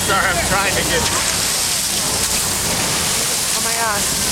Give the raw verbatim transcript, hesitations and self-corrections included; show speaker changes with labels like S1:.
S1: Sorry, I'm trying to get...
S2: Oh my gosh.